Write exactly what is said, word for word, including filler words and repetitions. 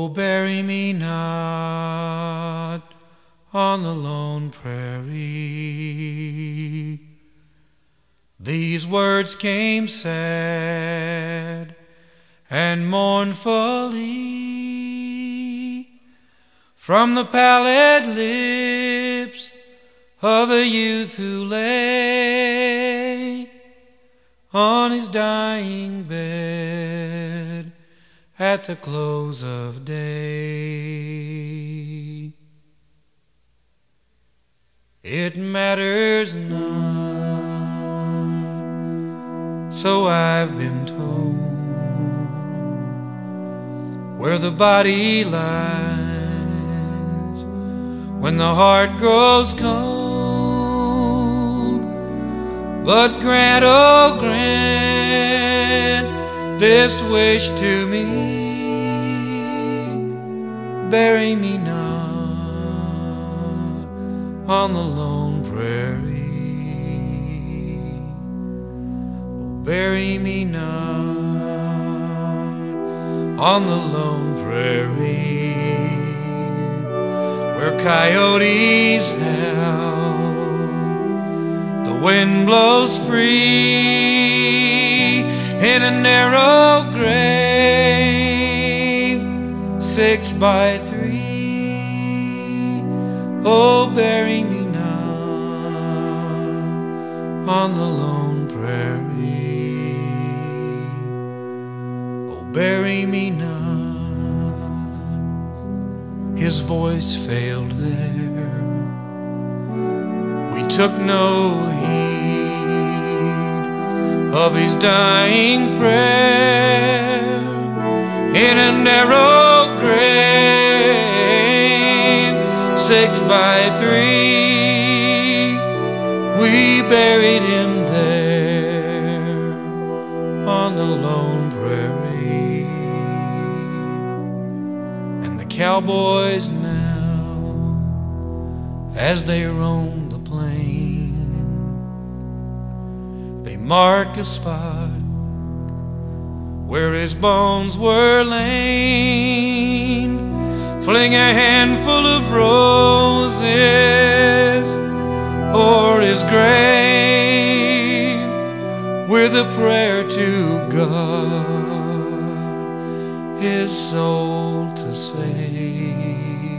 Oh, bury me not on the lone prairie. These words came sad and mournfully from the pallid lips of a youth who lay on his dying bed at the close of day. It matters not, so I've been told, where the body lies when the heart grows cold. But grant, oh grant this wish to me, bury me not on the lone prairie. Oh, bury me not on the lone prairie, where coyotes howl, the wind blows free in a narrow grave, six by three. Oh, bury me not on the lone prairie. Oh, bury me not. His voice failed there. We took no heed of his dying prayer in a narrow grave, six by three. We buried him there on the lone prairie. And the cowboys now, as they roam the plain, they mark a spot where his bones were lain, fling a handful of roses o'er his grave with a prayer to God his soul to save.